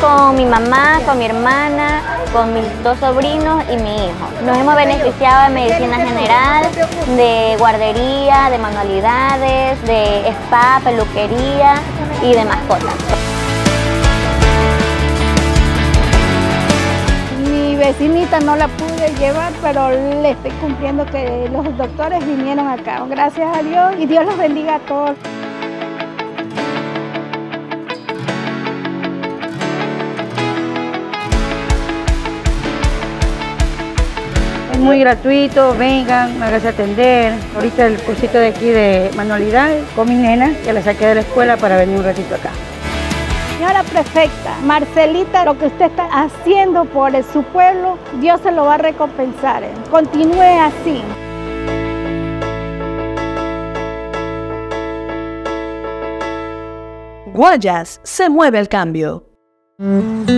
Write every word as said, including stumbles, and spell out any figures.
con mi mamá, con mi hermana, con mis dos sobrinos y mi hijo. Nos hemos beneficiado de medicina general, de guardería, de manualidades, de spa, peluquería y de mascotas. Mi vecinita no la pude llevar, pero le estoy cumpliendo que los doctores vinieron acá. Gracias a Dios y Dios los bendiga a todos. Es muy gratuito, vengan, háganse atender. Ahorita el cursito de aquí de manualidades con mis nenas, que la saqué de la escuela para venir un ratito acá. Señora prefecta, Marcelita, lo que usted está haciendo por su pueblo, Dios se lo va a recompensar. Continúe así. Guayas, se mueve el cambio.